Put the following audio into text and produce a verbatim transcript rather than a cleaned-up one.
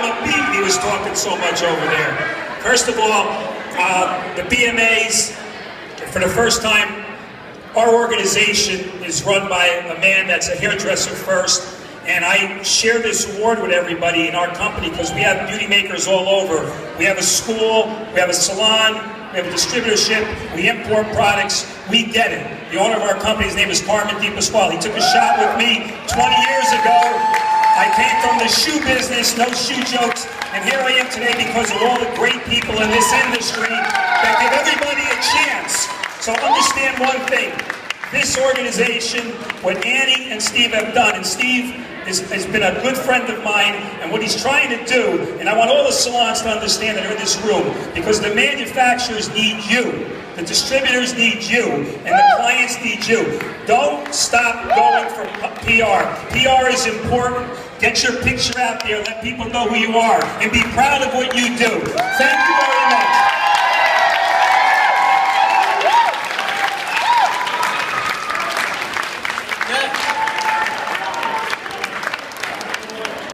I'm a beat, he was talking so much over there. First of all, uh, the B M As, for the first time, our organization is run by a man that's a hairdresser first, and I share this award with everybody in our company because we have beauty makers all over. We have a school, we have a salon, we have a distributorship, we import products, we get it. The owner of our company, his name is DePasquale. He took a shot with me twenty years ago. I came from the shoe business, no shoe jokes, and here I am today because of all the great people in this industry that give everybody a chance. So understand one thing, this organization, what Annie and Steve have done, and Steve is, has been a good friend of mine, and what he's trying to do, and I want all the salons to understand that are in this room, because the manufacturers need you, the distributors need you, and the clients need you. Don't stop going for P R. P R is important. Get your picture out there, let people know who you are, and be proud of what you do. Thank you.